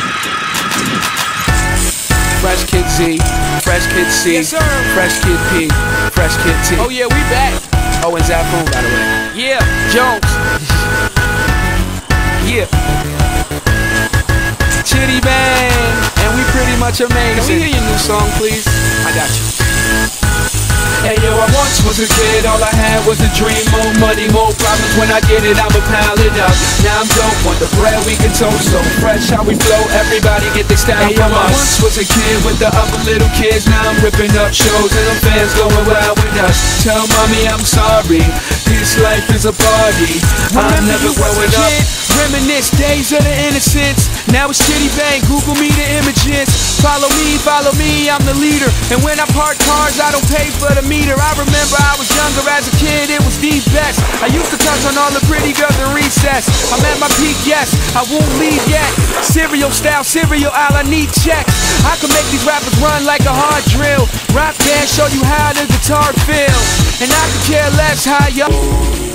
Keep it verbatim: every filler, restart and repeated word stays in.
Fresh Kid Z, Fresh Kid C, yes, Fresh Kid P, Fresh Kid T. Oh yeah, we back. Oh, and Zafoon, by the way. Yeah, Jones. Yeah. Chitty Bang, and we pretty much amazing. Can we hear your new song, please? I got you. Hey yo, I once was a kid, all I had was a dream. More money, more problems, when I get it, I'ma pile it up. Now I'm dope, want the bread we can toast. So fresh how we flow, everybody get the style hey, from yo, us. I once was a kid with the other little kids. Now I'm ripping up shows and the fans going wild with us. Tell mommy I'm sorry, this life is a party. I'm never growing up. Reminisce days of the innocence. Now it's Chitty Bang, Google me the images. Follow me, follow me, I'm the leader. And when I park cars, I don't pay for the meter. I remember I was younger as a kid, it was the best. I used to touch on all the pretty girls in recess. I'm at my peak, yes, I won't leave yet. Cereal style, cereal aisle, I need checks. I can make these rappers run like a hard drill. Rock band, show you how the guitar feels. And I could care less how y'all